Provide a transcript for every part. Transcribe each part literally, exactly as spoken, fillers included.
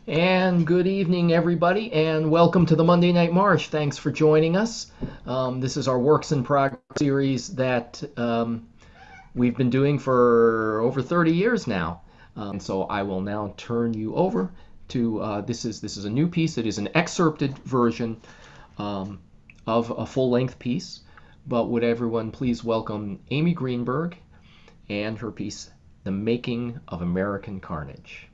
And good evening, everybody, and welcome to the Monday Night Marsh. Thanks for joining us. Um, this is our Works in Progress series that um, we've been doing for over thirty years now. Um, and so I will now turn you over to uh, this is this is a new piece. It is an excerpted version um, of a full-length piece. But would everyone please welcome Aimee Greenberg and her piece, The Making of American Carnage.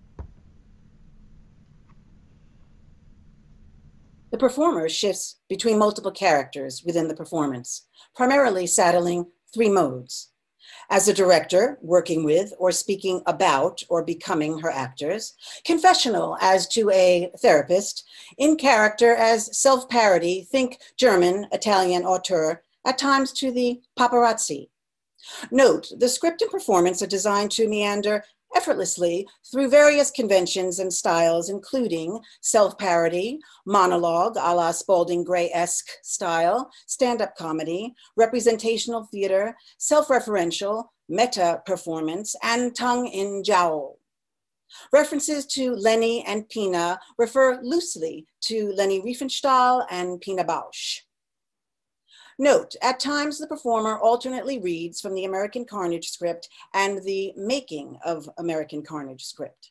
The performer shifts between multiple characters within the performance, primarily saddling three modes. As a director, working with or speaking about or becoming her actors, confessional as to a therapist, in character as self-parody, think German, Italian auteur, at times to the paparazzi. Note, the script and performance are designed to meander effortlessly through various conventions and styles, including self-parody, monologue a la Spalding Gray-esque style, stand-up comedy, representational theater, self-referential, meta-performance, and tongue-in-jowl. References to Leni and Pina refer loosely to Leni Riefenstahl and Pina Bausch. Note, at times the performer alternately reads from the American Carnage script and the Making of American Carnage script.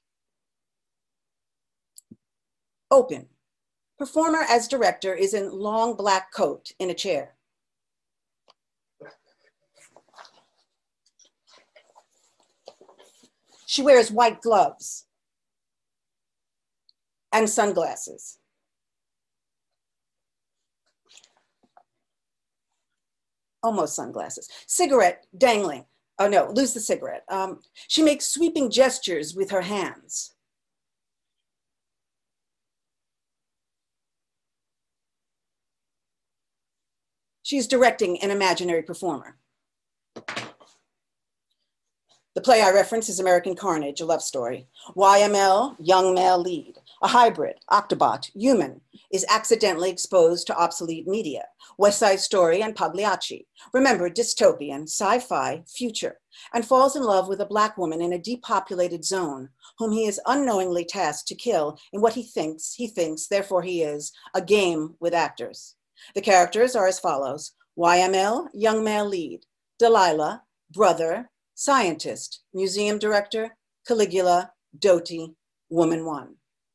Open. Performer as director is in long black coat in a chair. She wears white gloves and sunglasses. Almost sunglasses, cigarette dangling. Oh no, lose the cigarette. Um, she makes sweeping gestures with her hands. She's directing an imaginary performer. The play I reference is American Carnage, a love story. Y M L, young male lead, a hybrid, Octobot, human, is accidentally exposed to obsolete media, West Side Story and Pagliacci. Remember, dystopian, sci-fi, future, and falls in love with a Black woman in a depopulated zone, whom he is unknowingly tasked to kill in what he thinks, he thinks, therefore he is, a game with actors. The characters are as follows: Y M L, young male lead, Delilah, brother, scientist, museum director, Caligula, doty, woman one.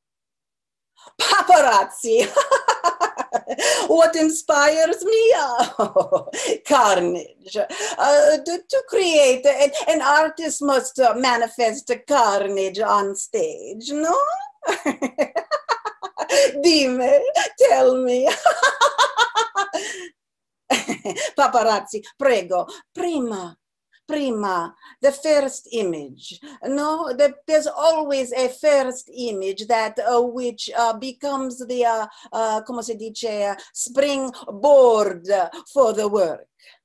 Paparazzi! What inspires me? Oh, carnage. Uh, to, to create, an, an artist must uh, manifest carnage on stage, no? Dime, tell me. Paparazzi, prego, prima. Prima, the first image. No, the, there's always a first image that uh, which uh, becomes the, uh, uh, como se dice, uh, springboard for the work.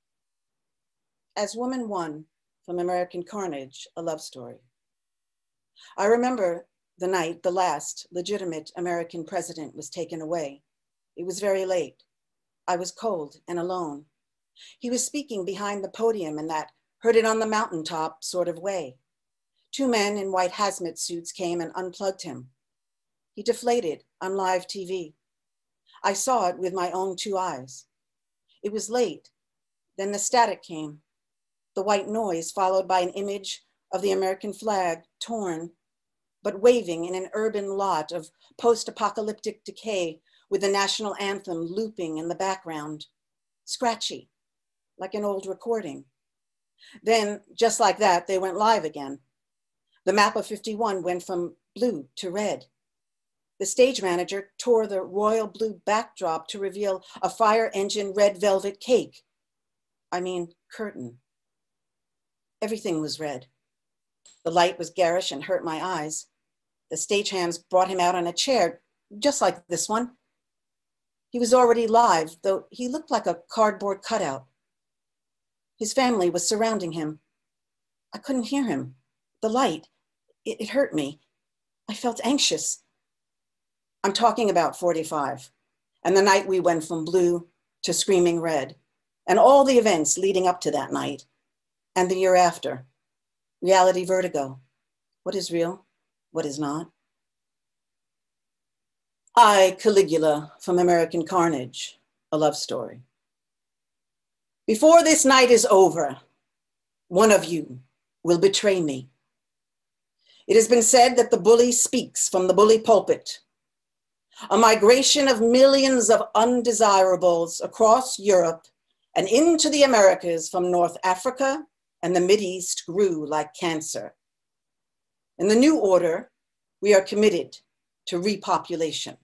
As woman one from American Carnage, a love story. I remember the night the last legitimate American president was taken away. It was very late. I was cold and alone. He was speaking behind the podium in that heard it on the mountaintop sort of way. Two men in white hazmat suits came and unplugged him. He deflated on live T V. I saw it with my own two eyes. It was late. Then the static came, the white noise followed by an image of the American flag torn, but waving in an urban lot of post-apocalyptic decay with the national anthem looping in the background, scratchy, like an old recording. Then, just like that, they went live again. The map of fifty-one went from blue to red. The stage manager tore the royal blue backdrop to reveal a fire engine red velvet cake. I mean, curtain. Everything was red. The light was garish and hurt my eyes. The stagehands brought him out on a chair, just like this one. He was already live, though he looked like a cardboard cutout. His family was surrounding him. I couldn't hear him. The light, it, it hurt me. I felt anxious. I'm talking about forty-five, and the night we went from blue to screaming red, and all the events leading up to that night, and the year after. Reality vertigo. What is real? What is not? I, Caligula, from American Carnage, a love story. Before this night is over, one of you will betray me. It has been said that the bully speaks from the bully pulpit. A migration of millions of undesirables across Europe and into the Americas from North Africa and the Mideast grew like cancer. In the new order, we are committed to repopulation.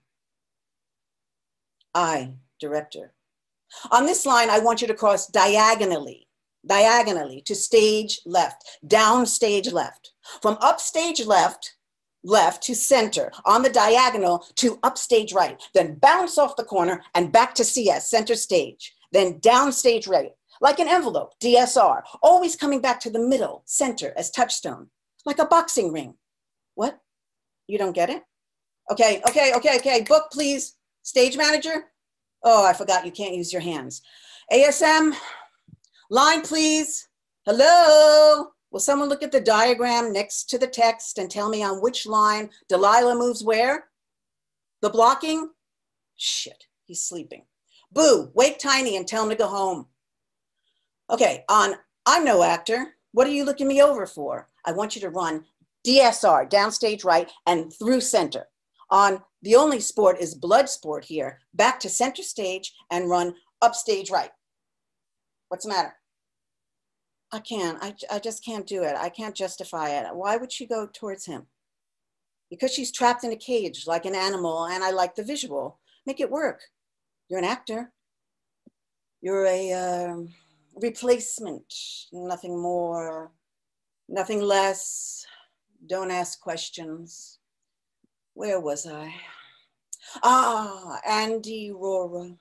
I, director. On this line, I want you to cross diagonally, diagonally to stage left, down stage left. From upstage left, left to center, on the diagonal to upstage right, then bounce off the corner and back to C S, center stage, then down stage right, like an envelope, D S R, always coming back to the middle, center as touchstone, like a boxing ring. What? You don't get it? Okay, okay, okay, okay, book please. Stage manager? Oh, I forgot you can't use your hands. A S M, line please. Hello? Will someone look at the diagram next to the text and tell me on which line Delilah moves where? The blocking? Shit, he's sleeping. Boo, wake Tiny and tell him to go home. Okay, on I'm no actor. What are you looking me over for? I want you to run D S R, downstage right, and through center. On the only sport is blood sport here, back to center stage and run upstage right. What's the matter? I can't, I, I just can't do it. I can't justify it. Why would she go towards him? Because she's trapped in a cage like an animal and I like the visual. Make it work. You're an actor. You're a uh, replacement, nothing more, nothing less. Don't ask questions. Where was I? Ah, Andy Rora.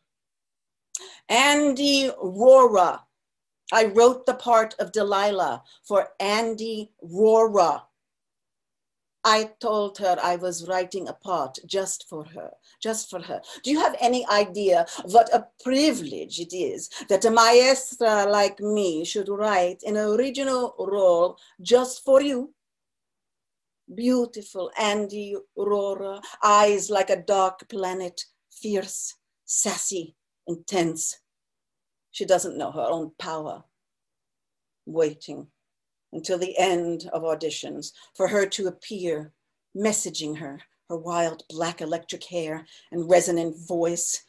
Andy Rora. I wrote the part of Delilah for Andy Rora. I told her I was writing a part just for her, just for her. Do you have any idea what a privilege it is that a maestra like me should write an original role just for you? Beautiful Andy Rora, eyes like a dark planet, fierce, sassy, intense. She doesn't know her own power. Waiting until the end of auditions for her to appear, messaging her, her wild black electric hair and resonant voice.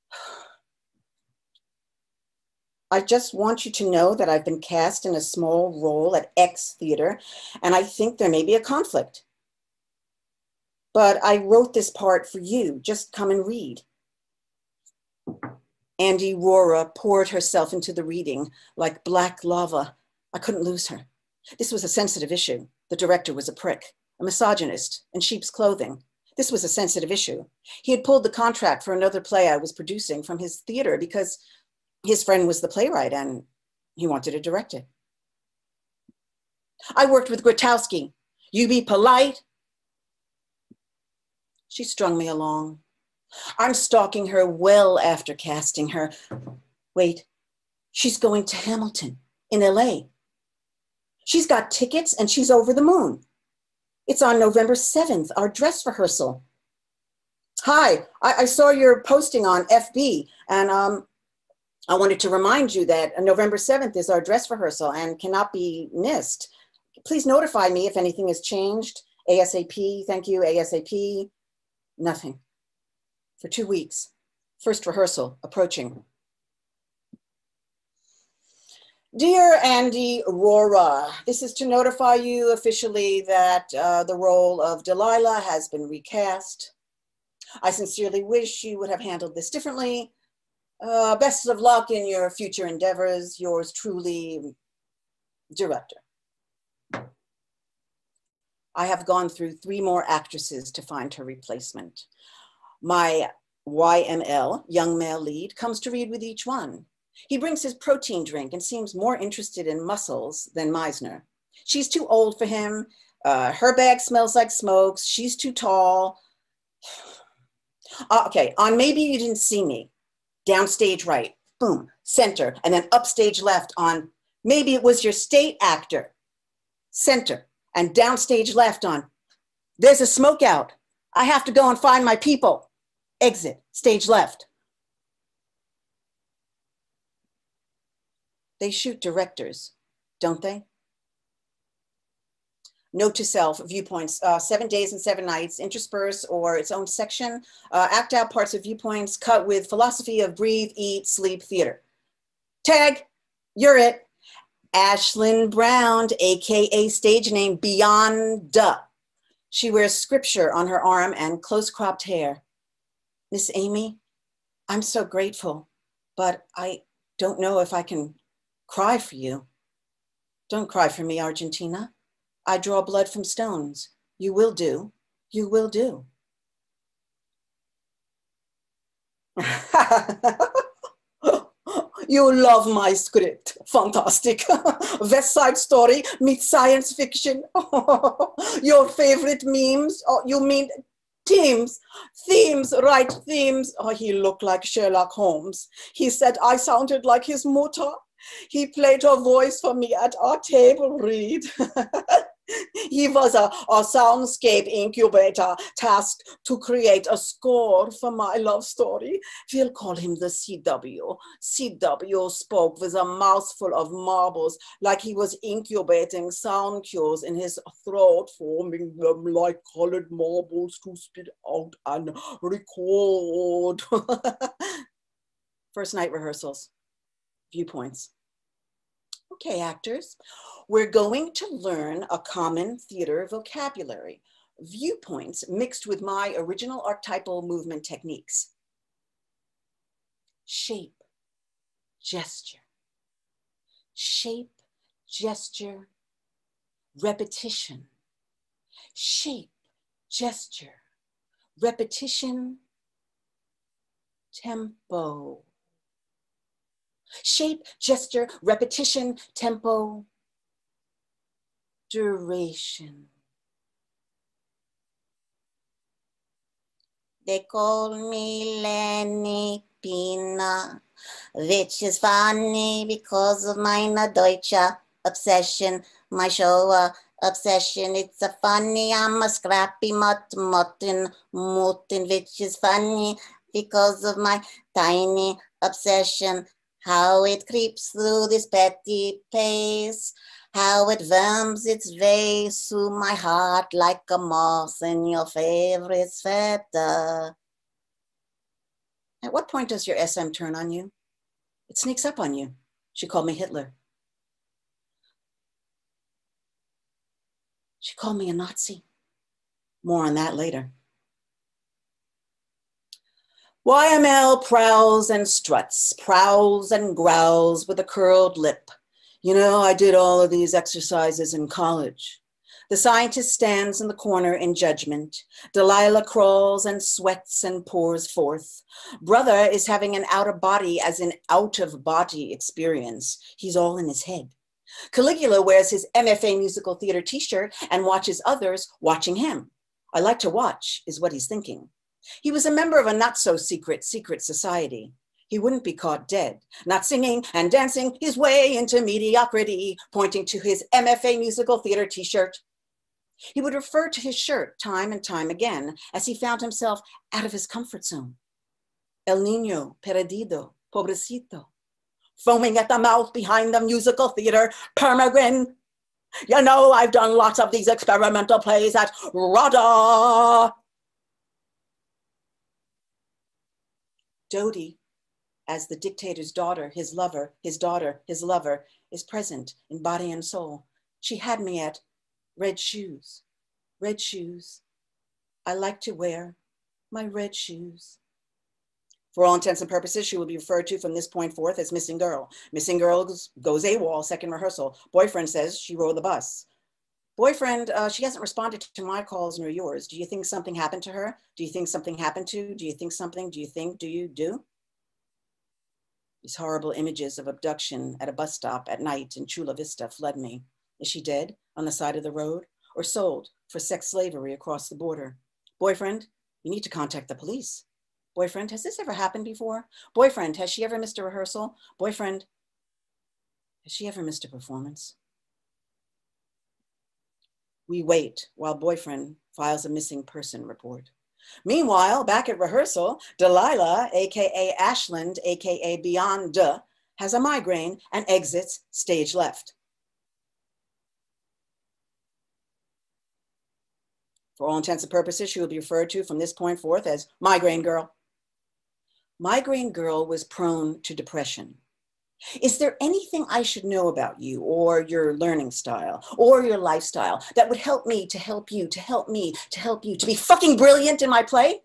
I just want you to know that I've been cast in a small role at X Theater, and I think there may be a conflict. But I wrote this part for you. Just come and read. Andy Rora poured herself into the reading like black lava. I couldn't lose her. This was a sensitive issue. The director was a prick, a misogynist, in sheep's clothing. This was a sensitive issue. He had pulled the contract for another play I was producing from his theater because his friend was the playwright and he wanted to direct it. I worked with Grotowski. You be polite. She strung me along. I'm stalking her well after casting her. Wait, she's going to Hamilton in L A. She's got tickets and she's over the moon. It's on November seventh, our dress rehearsal. Hi, I, I saw your posting on F B and um, I wanted to remind you that November seventh is our dress rehearsal and cannot be missed. Please notify me if anything has changed. ASAP, thank you, ASAP. Nothing. For two weeks. First rehearsal approaching. Dear Andy Rora, this is to notify you officially that uh, the role of Delilah has been recast. I sincerely wish you would have handled this differently. Uh, best of luck in your future endeavors. Yours truly, director. I have gone through three more actresses to find her replacement. My Y M L, young male lead, comes to read with each one. He brings his protein drink and seems more interested in muscles than Meisner. She's too old for him. Uh, her bag smells like smokes. She's too tall. Uh, okay, on Maybe You Didn't See Me, downstage right, boom, center, and then upstage left on Maybe It Was Your State Actor, center, and downstage left on There's a Smoke Out. I have to go and find my people. Exit, stage left. They shoot directors, don't they? Note to self, viewpoints, uh, seven days and seven nights, intersperse or its own section, uh, act out parts of viewpoints, cut with philosophy of breathe, eat, sleep, theater. Tag, you're it. Ashlyn Brown, A K A stage name Beyond Duh. She wears scripture on her arm and close cropped hair. Miss Aimee, I'm so grateful, but I don't know if I can cry for you. Don't cry for me, Argentina. I draw blood from stones. You will do. You will do. You love my script. Fantastic. West Side Story meets science fiction. Your favorite memes? Oh, you mean themes? Themes, right, themes. Oh, he looked like Sherlock Holmes. He said I sounded like his mother. He played her voice for me at our table read. He was a, a soundscape incubator tasked to create a score for my love story. We'll call him the C W. C W spoke with a mouthful of marbles like he was incubating sound cues in his throat, forming them like colored marbles to spit out and record. First night rehearsals, viewpoints. Okay, actors, we're going to learn a common theater vocabulary, viewpoints mixed with my original archetypal movement techniques. Shape, gesture, shape, gesture, repetition, shape, gesture, repetition, tempo. Shape, gesture, repetition, tempo, duration. They call me Lenny Pina, which is funny because of my Deutsche obsession, my Showa obsession. It's a funny, I'm a scrappy mutt mutton, mutton, which is funny because of my tiny obsession. How it creeps through this petty pace, how it worms its way through my heart like a moth in your favorite sweater. At what point does your S M turn on you? It sneaks up on you. She called me Hitler. She called me a Nazi. More on that later. Y M L prowls and struts, prowls and growls with a curled lip. You know, I did all of these exercises in college. The scientist stands in the corner in judgment. Delilah crawls and sweats and pours forth. Brother is having an out-of-body as in out-of-body experience. He's all in his head. Caligula wears his M F A musical theater t-shirt and watches others watching him. I like to watch, is what he's thinking. He was a member of a not-so-secret, secret society. He wouldn't be caught dead, not singing and dancing his way into mediocrity, pointing to his M F A musical theater t-shirt. He would refer to his shirt time and time again as he found himself out of his comfort zone. El niño perdido, pobrecito, foaming at the mouth behind the musical theater, permagrin. You know, I've done lots of these experimental plays at RADA. Dodie, as the dictator's daughter, his lover, his daughter, his lover, is present in body and soul. She had me at red shoes, red shoes. I like to wear my red shoes. For all intents and purposes, she will be referred to from this point forth as Missing Girl. Missing Girl goes, goes AWOL, second rehearsal. Boyfriend says she rode the bus. Boyfriend, uh, she hasn't responded to my calls nor yours. Do you think something happened to her? Do you think something happened to? Do you think something? Do you think? Do you do? These horrible images of abduction at a bus stop at night in Chula Vista flood me. Is she dead on the side of the road or sold for sex slavery across the border? Boyfriend, you need to contact the police. Boyfriend, has this ever happened before? Boyfriend, has she ever missed a rehearsal? Boyfriend, has she ever missed a performance? We wait while boyfriend files a missing person report. Meanwhile, back at rehearsal, Delilah, aka Ashland, aka Beyond Duh, has a migraine and exits stage left. For all intents and purposes, she will be referred to from this point forth as Migraine Girl. Migraine Girl was prone to depression. Is there anything I should know about you or your learning style or your lifestyle that would help me to help you, to help me, to help you, to be fucking brilliant in my play?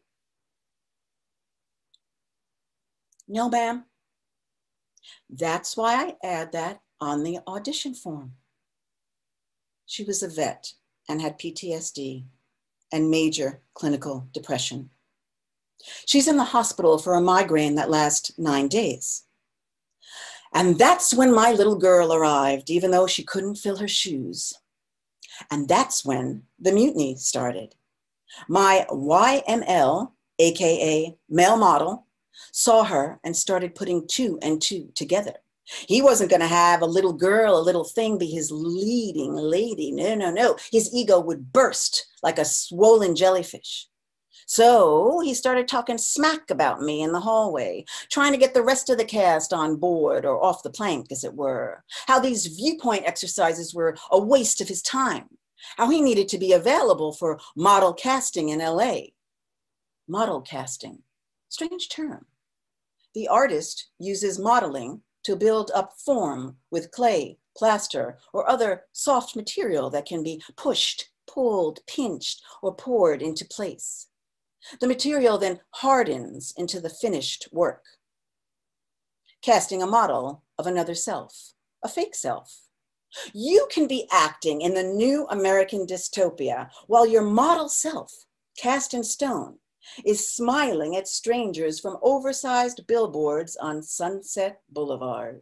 No, ma'am. That's why I add that on the audition form. She was a vet and had P T S D and major clinical depression. She's in the hospital for a migraine that lasts nine days. And that's when my little girl arrived, even though she couldn't fill her shoes. And that's when the mutiny started. My Y M L, A K A male model, saw her and started putting two and two together. He wasn't going to have a little girl, a little thing be his leading lady. No, no, no. His ego would burst like a swollen jellyfish. So he started talking smack about me in the hallway, trying to get the rest of the cast on board or off the plank, as it were. How these viewpoint exercises were a waste of his time. How he needed to be available for model casting in L A. Model casting, strange term. The artist uses modeling to build up form with clay, plaster, or other soft material that can be pushed, pulled, pinched, or poured into place. The material then hardens into the finished work. Casting a model of another self, a fake self. You can be acting in the new American dystopia while your model self, cast in stone, is smiling at strangers from oversized billboards on Sunset Boulevard.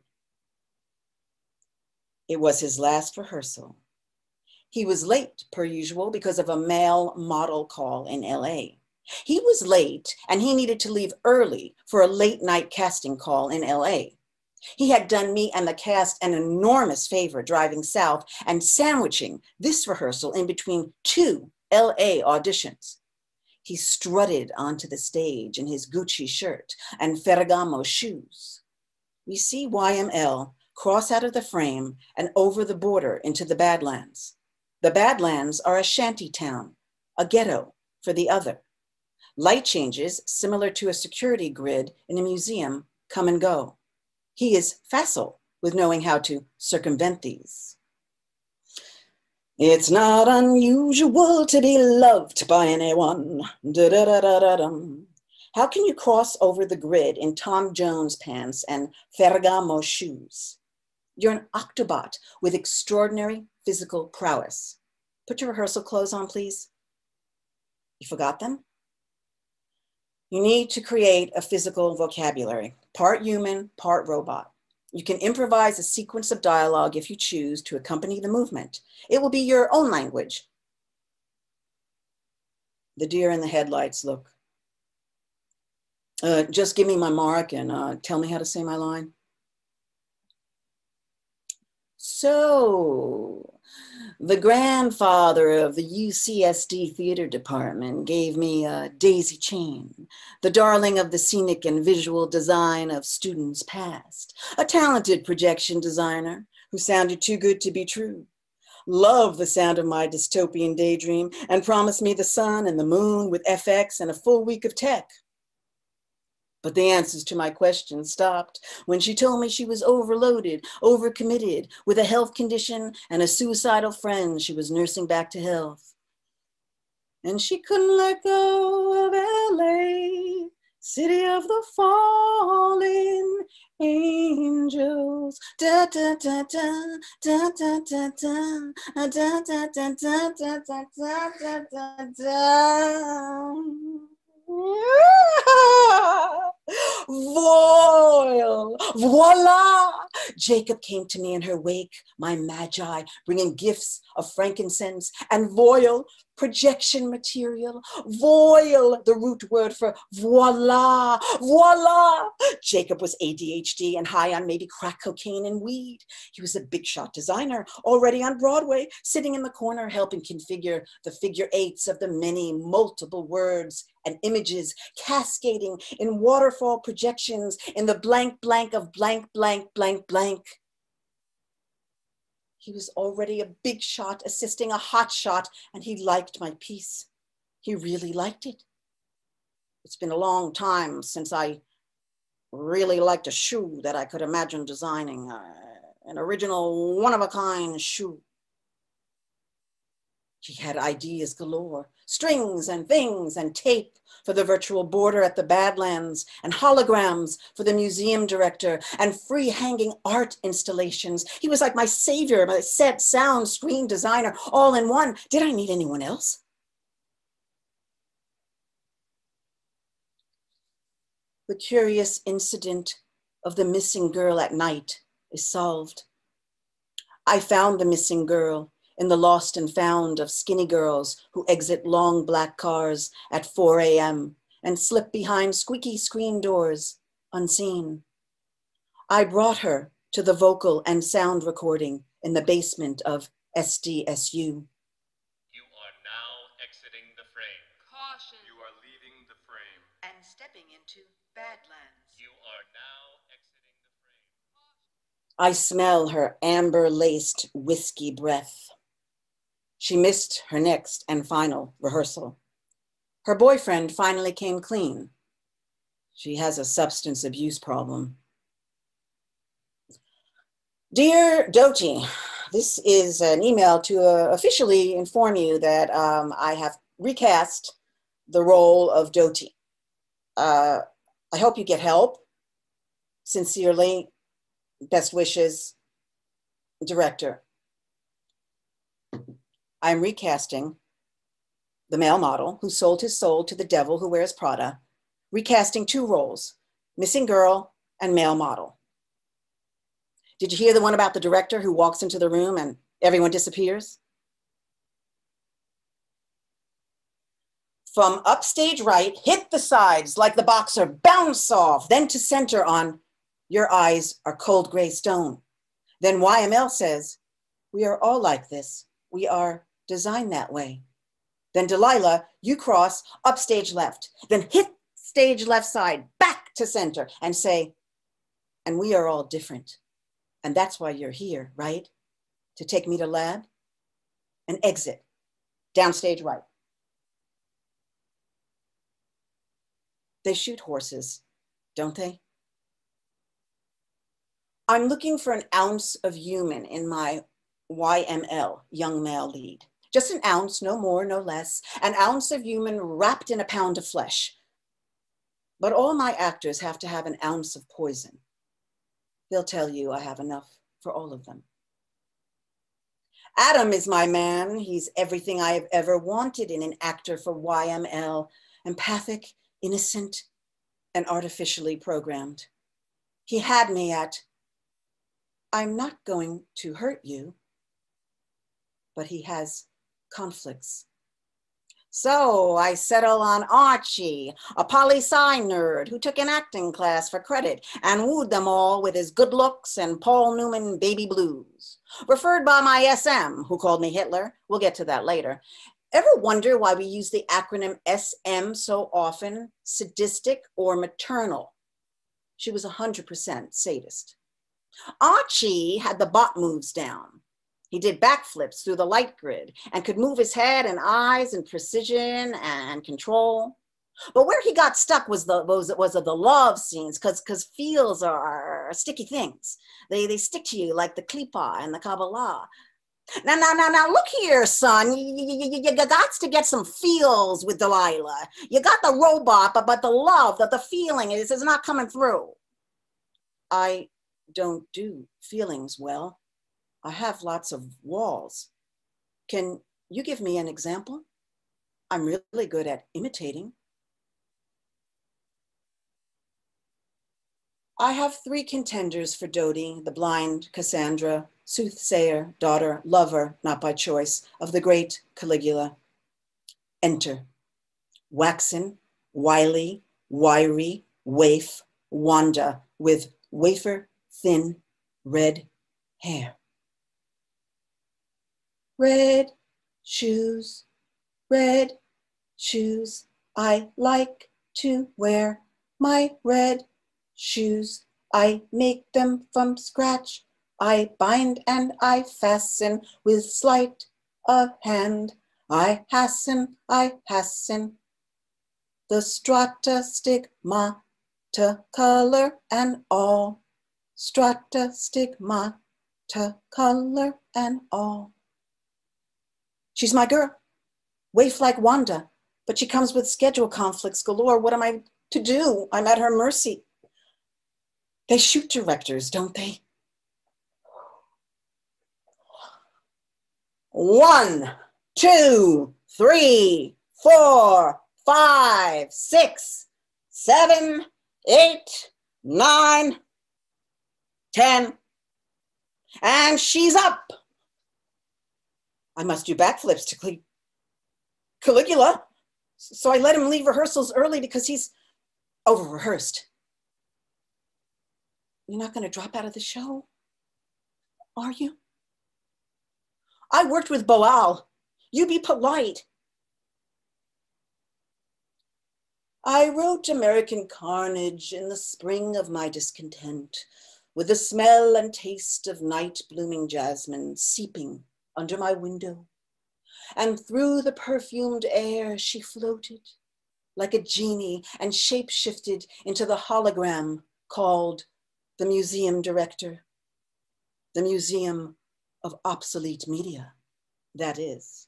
It was his last rehearsal. He was late, per usual, because of a male model call in L A. He was late and he needed to leave early for a late night casting call in L A. He had done me and the cast an enormous favor driving south and sandwiching this rehearsal in between two L A auditions. He strutted onto the stage in his Gucci shirt and Ferragamo shoes. We see Y M L cross out of the frame and over the border into the Badlands. The Badlands are a shanty town, a ghetto for the other. Light changes, similar to a security grid in a museum, come and go. He is facile with knowing how to circumvent these. It's not unusual to be loved by anyone. Da-da-da-da-da-dum. How can you cross over the grid in Tom Jones pants and Ferragamo shoes? You're an Octobot with extraordinary physical prowess. Put your rehearsal clothes on, please. You forgot them? You need to create a physical vocabulary, part human, part robot. You can improvise a sequence of dialogue if you choose to accompany the movement. It will be your own language. The deer in the headlights look. Uh, just give me my mark and uh, tell me how to say my line. So, the grandfather of the U C S D theater department gave me a daisy chain, the darling of the scenic and visual design of students past, a talented projection designer who sounded too good to be true. Loved the sound of my dystopian daydream and promised me the sun and the moon with F X and a full week of tech. But the answers to my questions stopped when she told me she was overloaded, overcommitted, with a health condition and a suicidal friend she was nursing back to health. And she couldn't let go of L A, city of the fallen angels. Da da da da da da da da da da da da da da da da. Voil, voila! Jacob came to me in her wake, my magi, bringing gifts of frankincense, and voil, projection material. Voil, the root word for voila, voila! Jacob was A D H D and high on maybe crack cocaine and weed. He was a big shot designer, already on Broadway, sitting in the corner helping configure the figure eights of the many multiple words and images cascading in waterfall projections in the blank blank of blank blank blank blank. He was already a big shot assisting a hot shot, and he liked my piece. He really liked it. It's been a long time since I really liked a shoe that I could imagine designing, uh, an original one-of-a-kind shoe. He had ideas galore, strings and things and tape for the virtual border at the Badlands, and holograms for the museum director, and free hanging art installations. He was like my savior, my set, sound, screen designer, all in one. Did I need anyone else? The curious incident of the missing girl at night is solved. I found the missing girl in the lost and found of skinny girls who exit long black cars at four a m and slip behind squeaky screen doors unseen. I brought her to the vocal and sound recording in the basement of S D S U. You are now exiting the frame. Caution. You are leaving the frame. And stepping into Badlands. You are now exiting the frame. I smell her amber-laced whiskey breath. She missed her next and final rehearsal. Her boyfriend finally came clean. She has a substance abuse problem. Dear Doty, this is an email to uh, officially inform you that um, I have recast the role of Doty. Uh, I hope you get help. Sincerely, best wishes, director. I'm recasting the male model who sold his soul to the devil who wears Prada, recasting two roles, missing girl and male model. Did you hear the one about the director who walks into the room and everyone disappears? From upstage right, hit the sides like the boxer, bounce off, then to center on, your eyes are cold gray stone. Then Y M L says, we are all like this. We are designed that way. Then Delilah, you cross upstage left, then hit stage left side, back to center and say, and we are all different. And that's why you're here, right? To take me to lab and exit, downstage right. They shoot horses, don't they? I'm looking for an ounce of human in my Y M L, young male lead. Just an ounce, no more, no less, an ounce of human wrapped in a pound of flesh. But all my actors have to have an ounce of poison. They'll tell you I have enough for all of them. Adam is my man. He's everything I have ever wanted in an actor for Y M L, empathic, innocent, and artificially programmed. He had me at, I'm not going to hurt you, but he has conflicts. So I settle on Archie, a poli-sci nerd who took an acting class for credit and wooed them all with his good looks and Paul Newman baby blues. Referred by my S M, who called me Hitler. We'll get to that later. Ever wonder why we use the acronym S M so often? Sadistic or maternal? She was one hundred percent sadist. Archie had the bot moves down. He did backflips through the light grid and could move his head and eyes in precision and control. But where he got stuck was the was, was of the love scenes, because because feels are, are sticky things. They they stick to you like the klipa and the Kabbalah. Now, now, now, now, look here, son. You, you, you, you got to get some feels with Delilah. You got the robot, but but the love, that the feeling is is not coming through. I don't do feelings well. I have lots of walls. Can you give me an example? I'm really good at imitating. I have three contenders for Dodie, the blind Cassandra, soothsayer, daughter, lover, not by choice, of the great Caligula. Enter. Waxen, wily, wiry, waif, Wanda, with wafer thin red hair. Red shoes, red shoes, I like to wear my red shoes. I make them from scratch. I bind and I fasten with sleight of hand. I hasten, I hasten the strata stigmata, color and all. Strata stigmata, color and all. She's my girl, waif like Wanda, but she comes with schedule conflicts galore. What am I to do? I'm at her mercy. They shoot directors, don't they? One, two, three, four, five, six, seven, eight, nine, ten, and she's up. I must do backflips to Cal- Caligula. So I let him leave rehearsals early because he's over-rehearsed. You're not going to drop out of the show, are you? I worked with Boal. You be polite. I wrote American Carnage in the spring of my discontent, with the smell and taste of night blooming jasmine seeping under my window. And through the perfumed air she floated like a genie and shape-shifted into the hologram called the museum director, the museum of obsolete media, that is.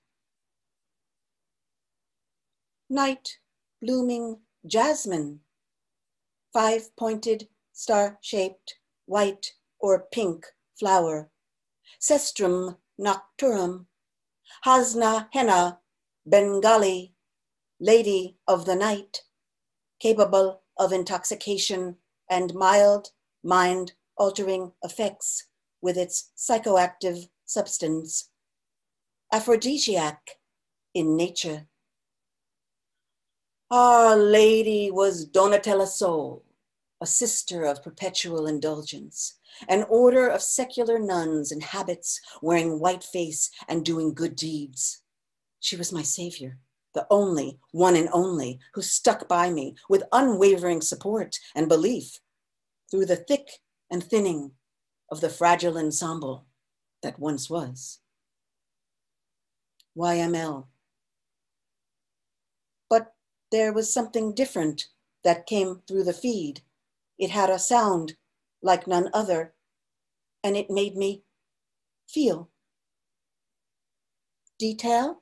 Night blooming jasmine, five-pointed, star-shaped, white or pink flower, Cestrum nocturum, Hasna henna, Bengali, lady of the night, capable of intoxication and mild mind-altering effects with its psychoactive substance, aphrodisiac in nature. Our Lady was Donatella Sol, a sister of perpetual indulgence, an order of secular nuns in habits, wearing white face and doing good deeds. She was my savior, the only, one and only, who stuck by me with unwavering support and belief through the thick and thinning of the fragile ensemble that once was. Y M L. But there was something different that came through the feed. It had a sound like none other, and it made me feel. Detail?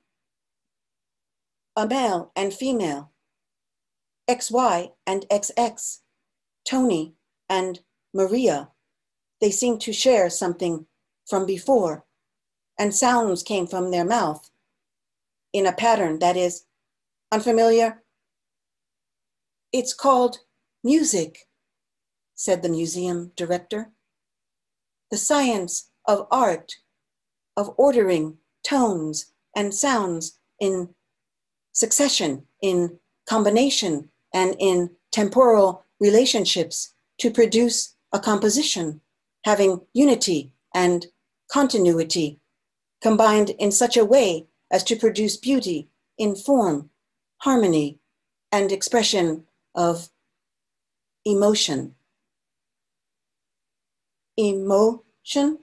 A male and female, X Y and X X, Tony and Maria. They seemed to share something from before, and sounds came from their mouth in a pattern that is unfamiliar. It's called music, said the museum director. The science of art, of ordering tones and sounds in succession, in combination, and in temporal relationships to produce a composition having unity and continuity combined in such a way as to produce beauty in form, harmony, and expression of emotion. Emotion?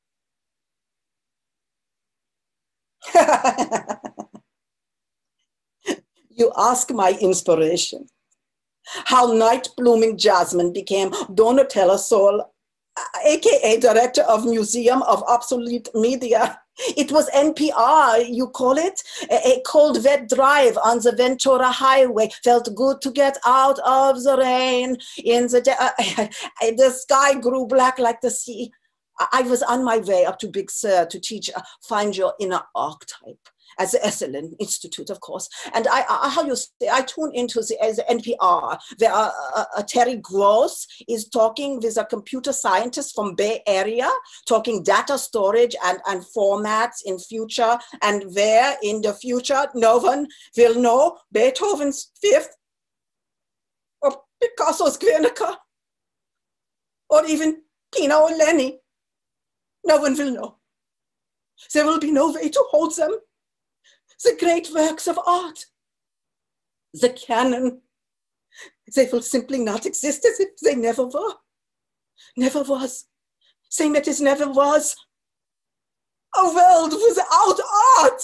You ask my inspiration. How night blooming jasmine became Donatella Sol, aka director of Museum of Obsolete Media. It was N P R, you call it? A, a cold, wet drive on the Ventura Highway. Felt good to get out of the rain. In the, de- uh, the sky grew black like the sea. I, I was on my way up to Big Sur to teach uh, Find Your Inner Archetype at the Esalen Institute, of course. And I, I how you say, I tune into the, uh, the N P R, where uh, uh, uh, Terry Gross is talking with a computer scientist from Bay Area, talking data storage and, and formats in future, and where in the future no one will know Beethoven's Fifth, or Picasso's Guernica, or even Pino or Lenny. No one will know. There will be no way to hold them. The great works of art. The canon. They will simply not exist as if they never were. Never was. Saying that it never was. A world without art.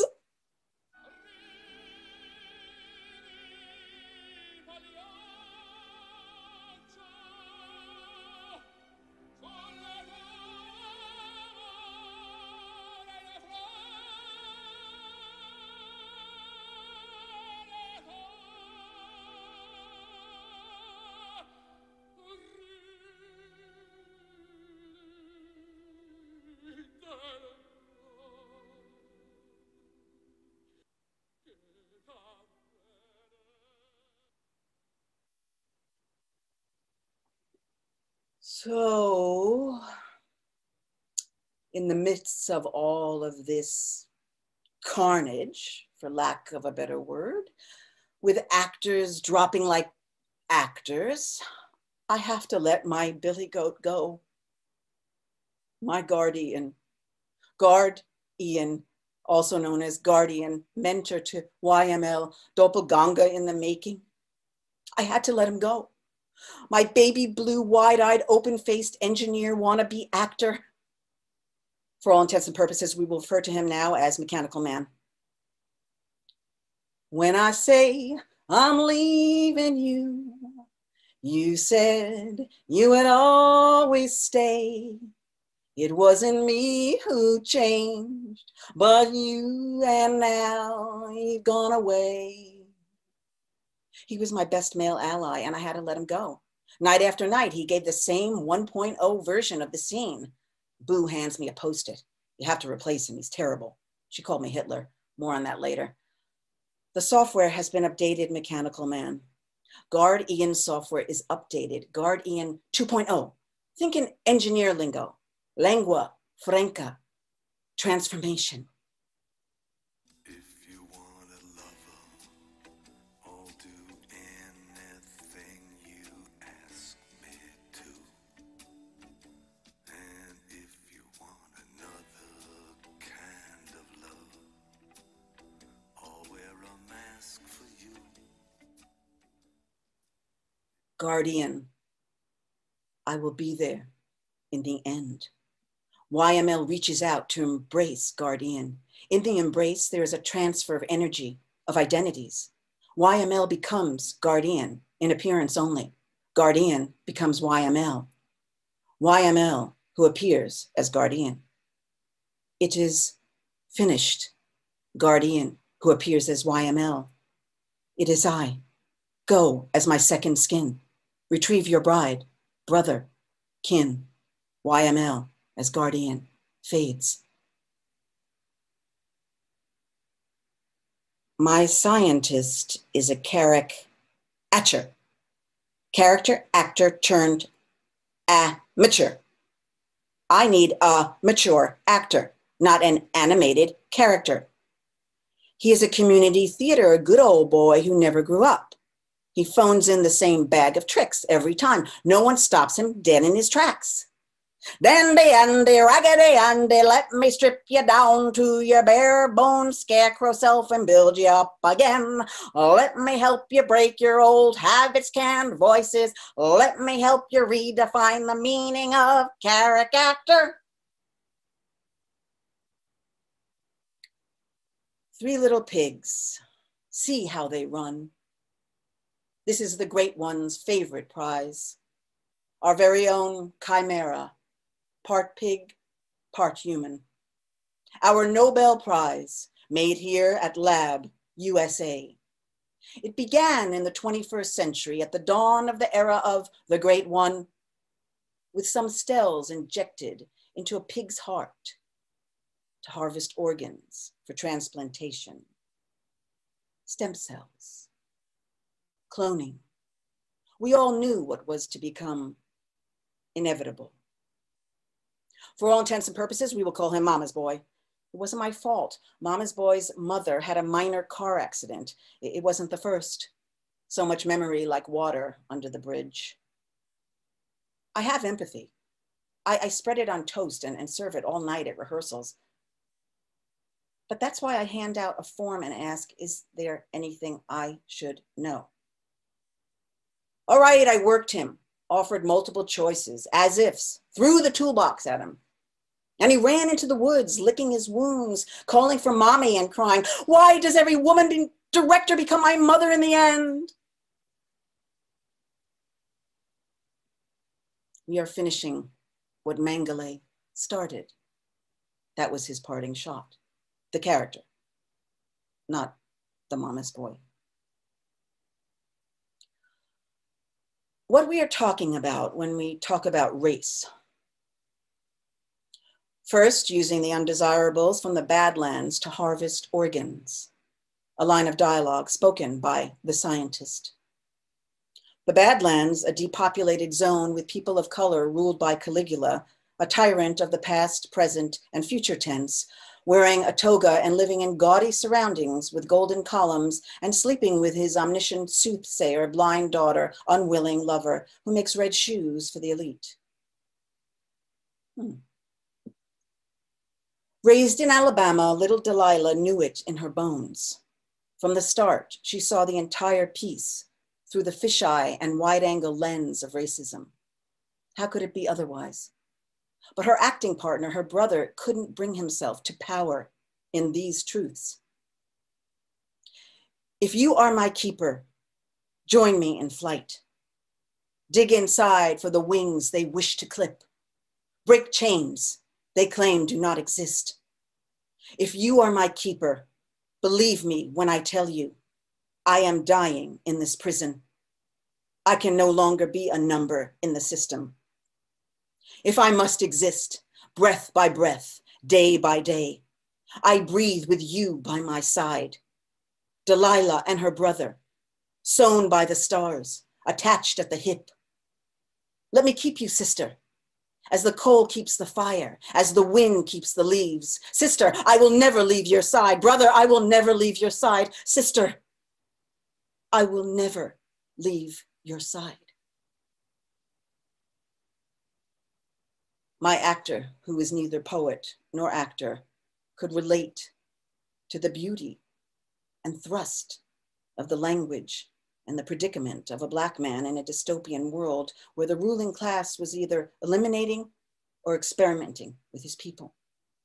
So, in the midst of all of this carnage, for lack of a better word, with actors dropping like actors, I have to let my billy goat go. My guardian, guard Ian, also known as guardian, mentor to Y M L, doppelganger in the making. I had to let him go. My baby blue, wide-eyed, open-faced engineer wannabe actor. For all intents and purposes, we will refer to him now as Mechanical Man. When I say I'm leaving you, you said you would always stay. It wasn't me who changed, but you, and now you've gone away. He was my best male ally, and I had to let him go. Night after night, he gave the same one point oh version of the scene. Boo hands me a Post-it. You have to replace him, he's terrible. She called me Hitler. More on that later. The software has been updated, Mechanical Man. Guard Ian's software is updated. Guard Ian two point oh. Think in engineer lingo. Lengua franca. Transformation. If you want a lover, I'll do anything you ask me to. And if you want another kind of love, I'll wear a mask for you. Guardian, I will be there in the end. Y M L reaches out to embrace Guardian. In the embrace, there is a transfer of energy, of identities. Y M L becomes Guardian in appearance only. Guardian becomes Y M L. Y M L, who appears as Guardian. It is finished. Guardian, who appears as Y M L. It is I. Go as my second skin. Retrieve your bride, brother, kin. Y M L as Guardian fades. My scientist is a caricature. Character actor turned amateur. I need a mature actor, not an animated character. He is a community theater, a good old boy who never grew up. He phones in the same bag of tricks every time. No one stops him dead in his tracks. Dandy, Andy, raggedy Andy, let me strip you down to your bare bone scarecrow self and build you up again. Let me help you break your old habits, canned voices. Let me help you redefine the meaning of caricature. Three little pigs, see how they run. This is the great one's favorite prize. Our very own chimera, part pig, part human. Our Nobel Prize, made here at Lab, U S A. It began in the twenty-first century at the dawn of the era of the Great One, with some cells injected into a pig's heart to harvest organs for transplantation. Stem cells, cloning. We all knew what was to become inevitable. For all intents and purposes, we will call him Mama's boy. It wasn't my fault. Mama's boy's mother had a minor car accident. It wasn't the first. So much memory like water under the bridge. I have empathy. I, I spread it on toast and, and serve it all night at rehearsals. But that's why I hand out a form and ask, is there anything I should know? All right, I worked him, offered multiple choices, as ifs, threw the toolbox at him. And he ran into the woods, licking his wounds, calling for mommy and crying, why does every woman be director become my mother in the end? We are finishing what Mengele started. That was his parting shot. The character, not the mama's boy. What we are talking about when we talk about race. First, using the undesirables from the Badlands to harvest organs, a line of dialogue spoken by the scientist. The Badlands, a depopulated zone with people of color ruled by Caligula, a tyrant of the past, present, and future tense, wearing a toga and living in gaudy surroundings with golden columns and sleeping with his omniscient soothsayer, blind daughter, unwilling lover, who makes red shoes for the elite. Hmm. Raised in Alabama, little Delilah knew it in her bones. From the start, she saw the entire piece through the fisheye and wide-angle lens of racism. How could it be otherwise? But her acting partner, her brother, couldn't bring himself to power in these truths. If you are my keeper, join me in flight. Dig inside for the wings they wish to clip. Break chains they claim do not exist. If you are my keeper, believe me when I tell you, I am dying in this prison. I can no longer be a number in the system. If I must exist, breath by breath, day by day, I breathe with you by my side. Delilah and her brother, sewn by the stars, attached at the hip. Let me keep you, sister, as the coal keeps the fire, as the wind keeps the leaves. Sister, I will never leave your side. Brother, I will never leave your side. Sister, I will never leave your side. My actor, who is neither poet nor actor, could relate to the beauty and thrust of the language and the predicament of a Black man in a dystopian world where the ruling class was either eliminating or experimenting with his people.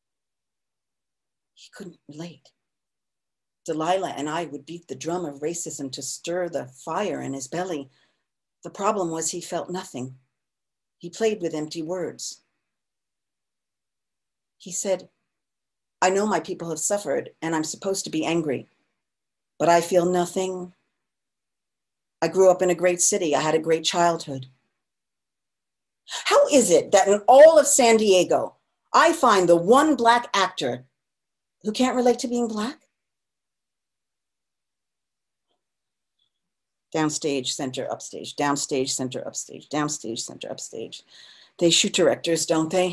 He couldn't relate. Delilah and I would beat the drum of racism to stir the fire in his belly. The problem was he felt nothing. He played with empty words. He said, I know my people have suffered and I'm supposed to be angry, but I feel nothing. I grew up in a great city. I had a great childhood. How is it that in all of San Diego, I find the one Black actor who can't relate to being Black? Downstage, center, upstage, downstage, center, upstage, downstage, center, upstage. They shoot directors, don't they?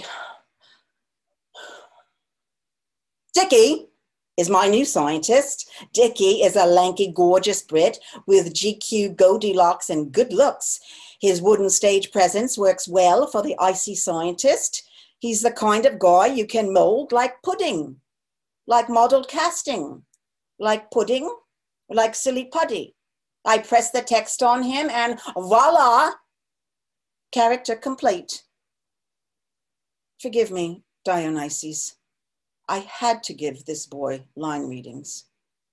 Dickie is my new scientist. Dickie is a lanky, gorgeous Brit with G Q, Goldilocks, and good looks. His wooden stage presence works well for the icy scientist. He's the kind of guy you can mold like pudding, like modeled casting, like pudding, like silly putty. I press the text on him and voila, character complete. Forgive me, Dionysus. I had to give this boy line readings.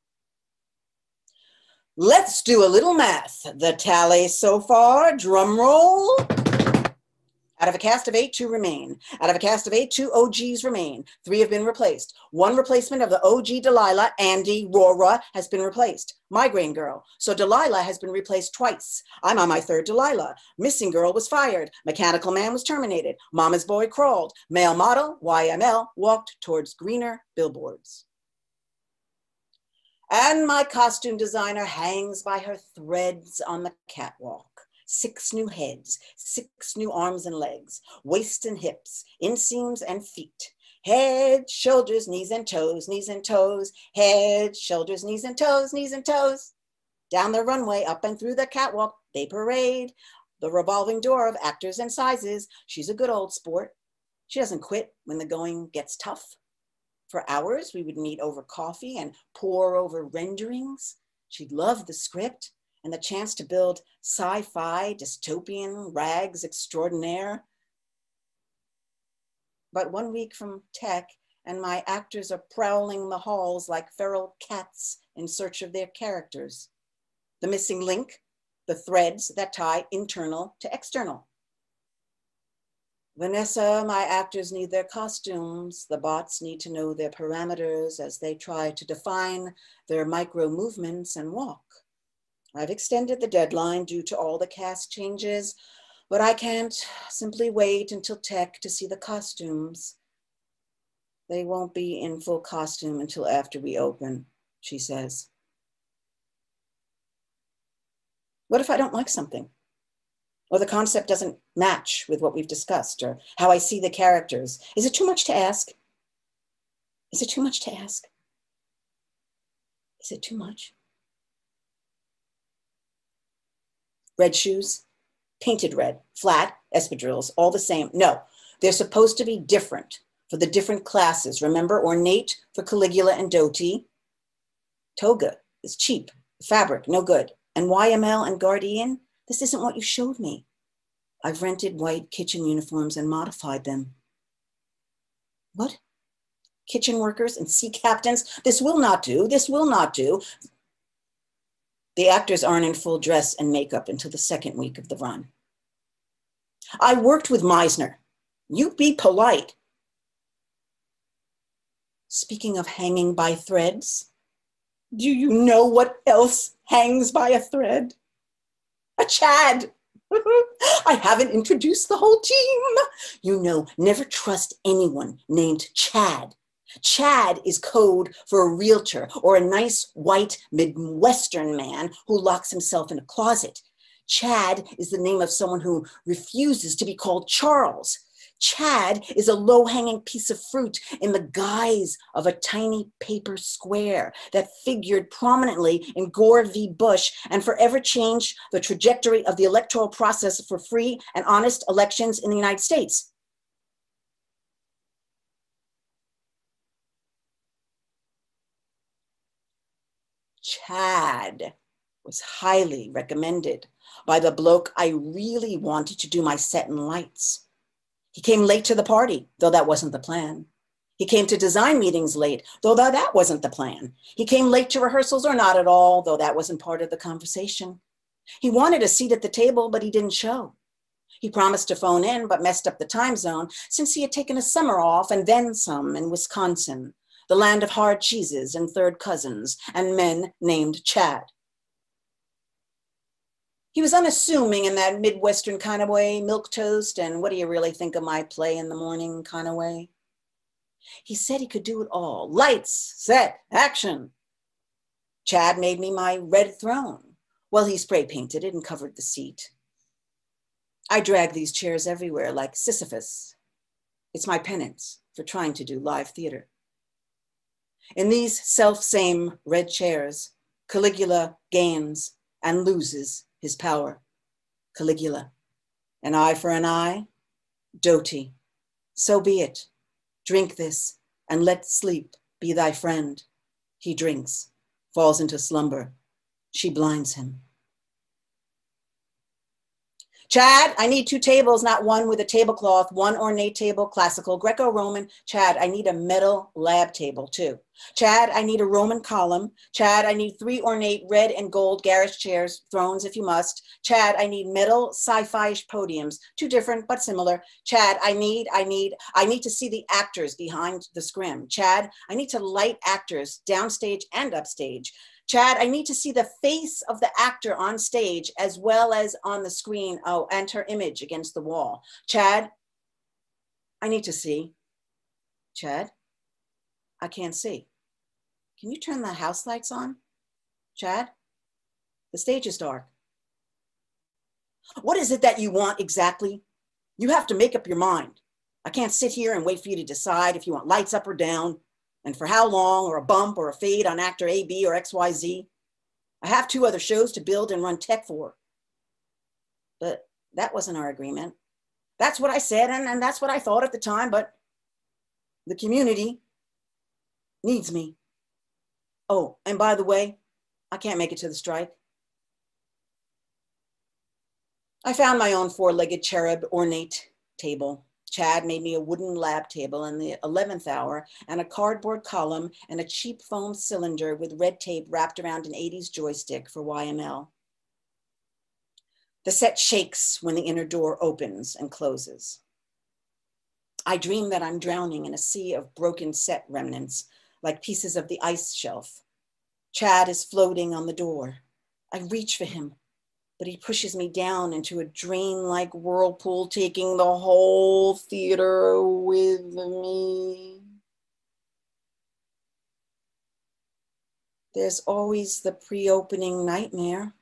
Let's do a little math. The tally so far, drum roll. Out of a cast of eight, two remain. Out of a cast of eight, two O Gs remain. Three have been replaced. One replacement of the O G Delilah, Andy, Rora, has been replaced. Migraine girl. So Delilah has been replaced twice. I'm on my third Delilah. Missing girl was fired. Mechanical man was terminated. Mama's boy crawled. Male model, Y M L, walked towards greener billboards. And my costume designer hangs by her threads on the catwalk. Six new heads, six new arms and legs, waist and hips, inseams and feet. Head, shoulders, knees and toes, knees and toes. Head, shoulders, knees and toes, knees and toes. Down the runway, up and through the catwalk, they parade. The revolving door of actors and sizes. She's a good old sport. She doesn't quit when the going gets tough. For hours, we would meet over coffee and pore over renderings. She'd love the script and the chance to build sci-fi, dystopian rags extraordinaire. But one week from tech, and my actors are prowling the halls like feral cats in search of their characters. The missing link, the threads that tie internal to external. Vanessa, my actors need their costumes. The bots need to know their parameters as they try to define their micro movements and walk. I've extended the deadline due to all the cast changes, but I can't simply wait until tech to see the costumes. They won't be in full costume until after we open, she says. What if I don't like something? Or the concept doesn't match with what we've discussed, or how I see the characters? Is it too much to ask? Is it too much to ask? Is it too much? Red shoes, painted red, flat, espadrilles, all the same. No, they're supposed to be different for the different classes. Remember, ornate for Caligula and Doty. Toga is cheap, fabric, no good. And Y M L and Guardian, this isn't what you showed me. I've rented white kitchen uniforms and modified them. What? Kitchen workers and sea captains? This will not do, this will not do. The actors aren't in full dress and makeup until the second week of the run. I worked with Meisner. You be polite. Speaking of hanging by threads, do you know what else hangs by a thread? A Chad. I haven't introduced the whole team. You know, never trust anyone named Chad. Chad is code for a realtor or a nice white Midwestern man who locks himself in a closet. Chad is the name of someone who refuses to be called Charles. Chad is a low-hanging piece of fruit in the guise of a tiny paper square that figured prominently in Gore v. Bush and forever changed the trajectory of the electoral process for free and honest elections in the United States. Chad was highly recommended by the bloke I really wanted to do my set and lights. He came late to the party, though that wasn't the plan. He came to design meetings late, though that wasn't the plan. He came late to rehearsals or not at all, though that wasn't part of the conversation. He wanted a seat at the table, but he didn't show. He promised to phone in, but messed up the time zone since he had taken a summer off and then some in Wisconsin, the land of hard cheeses and third cousins and men named Chad. He was unassuming in that Midwestern kind of way, milk toast, and what do you really think of my play in the morning kind of way. He said he could do it all. Lights, set, action. Chad made me my red throne. Well, he spray painted it and covered the seat. I drag these chairs everywhere like Sisyphus. It's my penance for trying to do live theater. In these self-same red chairs, Caligula gains and loses his power. Caligula, an eye for an eye, Doty, so be it. Drink this and let sleep be thy friend. He drinks, falls into slumber. She blinds him. Chad, I need two tables, not one with a tablecloth, one ornate table, classical, Greco-Roman. Chad, I need a metal lab table too. Chad, I need a Roman column. Chad, I need three ornate red and gold garish chairs, thrones if you must. Chad, I need metal sci-fi-ish podiums, two different but similar. Chad, I need, I need, I need to see the actors behind the scrim. Chad, I need to light actors downstage and upstage. Chad, I need to see the face of the actor on stage as well as on the screen, oh, and her image against the wall. Chad, I need to see. Chad, I can't see. Can you turn the house lights on? Chad, the stage is dark. What is it that you want exactly? You have to make up your mind. I can't sit here and wait for you to decide if you want lights up or down, and for how long, or a bump or a fade on actor A, B, or X, Y, Z. I have two other shows to build and run tech for. But that wasn't our agreement. That's what I said, and, and that's what I thought at the time, but the community, needs me. Oh, and by the way, I can't make it to the strike. I found my own four-legged cherub ornate table. Chad made me a wooden lab table in the eleventh hour and a cardboard column and a cheap foam cylinder with red tape wrapped around an eighties joystick for Y M L. The set shakes when the inner door opens and closes. I dream that I'm drowning in a sea of broken set remnants, like pieces of the ice shelf. Chad is floating on the door. I reach for him, but he pushes me down into a drain-like whirlpool, taking the whole theater with me. There's always the pre-opening nightmare.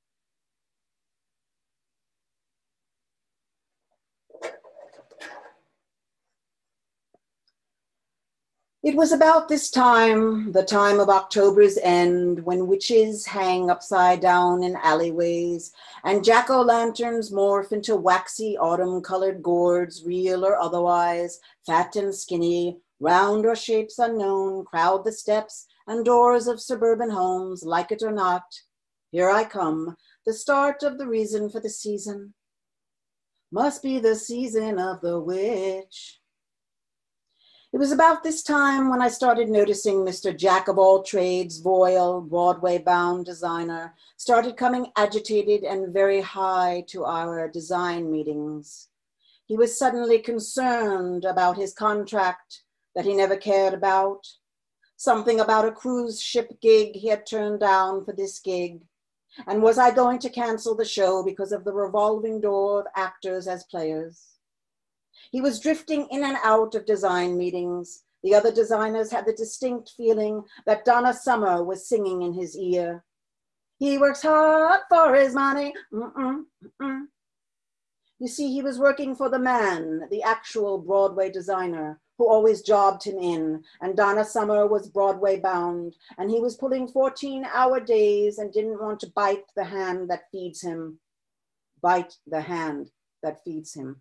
It was about this time, the time of October's end, when witches hang upside down in alleyways and jack-o'-lanterns morph into waxy autumn-colored gourds, real or otherwise, fat and skinny, round or shapes unknown, crowd the steps and doors of suburban homes, like it or not. Here I come, the start of the reason for the season. Must be the season of the witch. It was about this time when I started noticing Mister Jack-of-all-trades, Voyle, Broadway-bound designer, started coming agitated and very high to our design meetings. He was suddenly concerned about his contract that he never cared about, something about a cruise ship gig he had turned down for this gig, and was I going to cancel the show because of the revolving door of actors as players? He was drifting in and out of design meetings. The other designers had the distinct feeling that Donna Summer was singing in his ear. He works hard for his money. Mm-mm, mm-mm. You see, he was working for the man, the actual Broadway designer, who always jobbed him in, and Donna Summer was Broadway bound, and he was pulling fourteen hour days and didn't want to bite the hand that feeds him. Bite the hand that feeds him.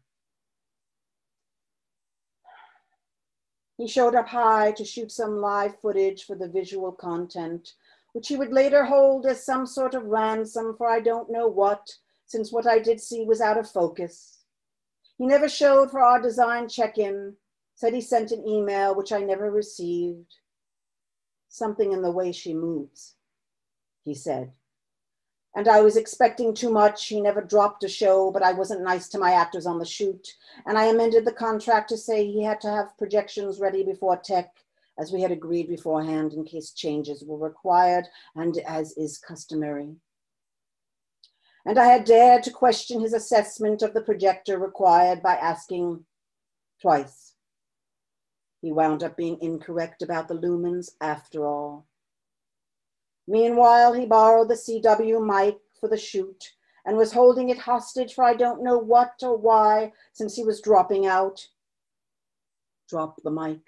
He showed up high to shoot some live footage for the visual content, which he would later hold as some sort of ransom for I don't know what, since what I did see was out of focus. He never showed for our design check-in, said he sent an email, which I never received. Something in the way she moves, he said. And I was expecting too much. He never dropped a show, but I wasn't nice to my actors on the shoot. And I amended the contract to say he had to have projections ready before tech, as we had agreed beforehand in case changes were required and as is customary. And I had dared to question his assessment of the projector required by asking twice. He wound up being incorrect about the lumens after all. Meanwhile, he borrowed the C W mic for the shoot and was holding it hostage for I don't know what or why, since he was dropping out. Drop the mic.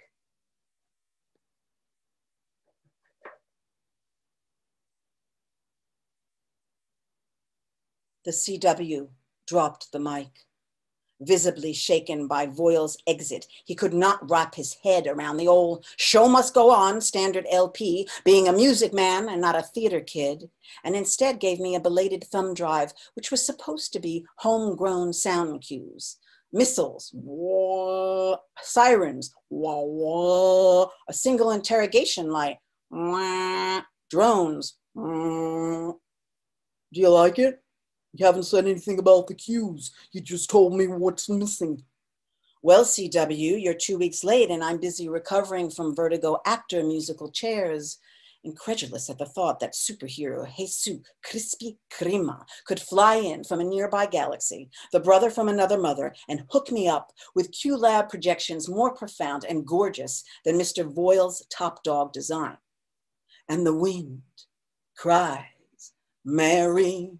The C W dropped the mic. Visibly shaken by Voil's exit, he could not wrap his head around the old show must go on standard L P, being a music man and not a theater kid, and instead gave me a belated thumb drive, which was supposed to be homegrown sound cues. Missiles, wah, sirens, wah, wah, a single interrogation light, wah, drones. Wah. Do you like it? You haven't said anything about the cues. You just told me what's missing. Well, C W, you're two weeks late and I'm busy recovering from vertigo actor musical chairs. Incredulous at the thought that superhero Jesus Crispy Crema could fly in from a nearby galaxy, the brother from another mother, and hook me up with Q Lab projections more profound and gorgeous than Mister Voil's top dog design. And the wind cries, Mary.